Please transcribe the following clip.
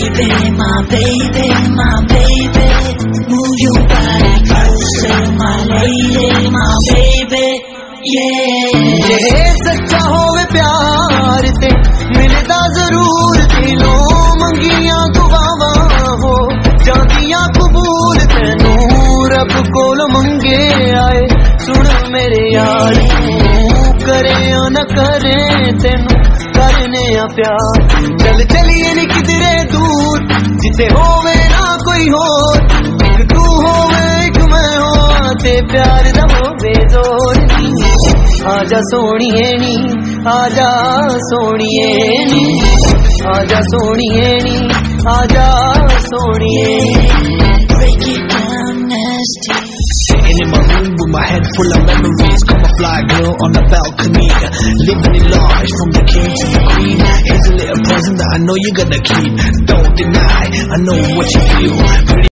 my baby. Move your body closer, my lady, my baby. Yeah. ये सच्चा होवे प्यार ते मिलदा जरूर दिलों मंगियां दुआवां हो जांदियां कबूल तेनू रब कोल मंगे आए सुन मेरे यार करे या न करे तेनू करने आ प्यार चल चलिए नी किधरे दूर जिथे होवे ना कोई होर एक तू होवे एक मैं होवां ते प्यार दा होवे जोर आजा सोनिए नी आजा सोनिए नी आजा सोनिए नी आजा सोनिए Break it down nasty. Sitting in my room with my head full of memories. Got my fly girl on the balcony, living it large from the king to the queen. Here's a little present that I know you're gonna keep. Don't deny, I know what you feel.